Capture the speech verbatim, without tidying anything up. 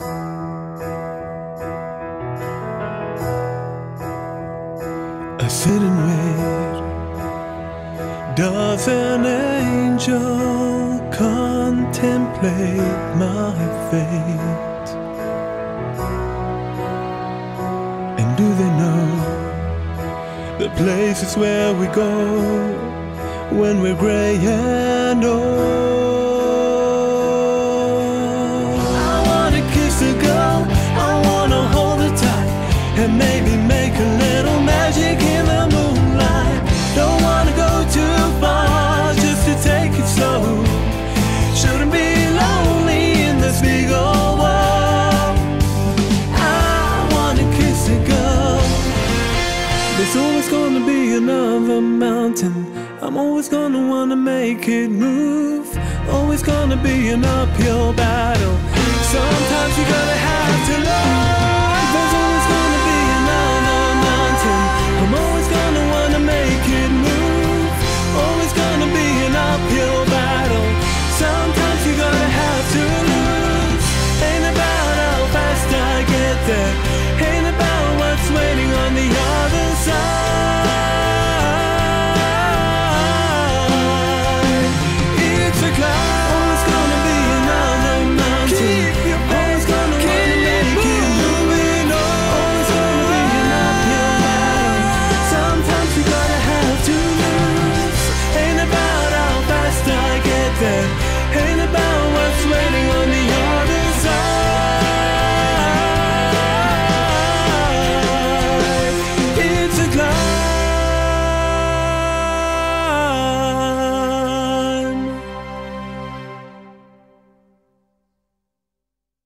I sit and wait. Does an angel contemplate my fate? And do they know the places where we go when we're gray and old? I wanna kiss a girl, I wanna hold her tight, and maybe make a little magic in the moonlight. Don't wanna go too far, just to take it slow. Shouldn't be lonely in this big old world. I wanna kiss a girl. There's always gonna be another mountain. I'm always gonna wanna make it move. Always gonna be an uphill battle.